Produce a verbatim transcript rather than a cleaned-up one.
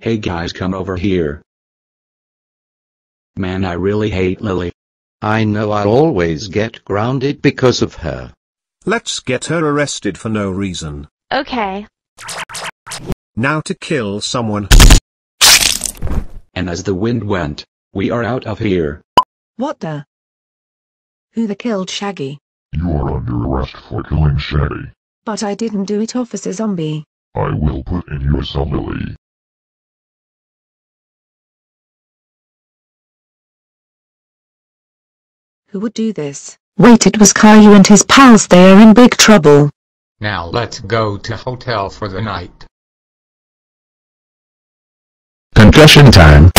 Hey guys, come over here. Man, I really hate Lily. I know I'll always get grounded because of her. Let's get her arrested for no reason. Okay. Now to kill someone. And as the wind went, we are out of here. What the? Who the killed Shaggy? You are under arrest for killing Shaggy. But I didn't do it, Officer Zombie. I will put in your cell, Lily. Who would do this? Wait, it was Caillou and his pals. They are in big trouble. Now let's go to hotel for the night. Concussion time.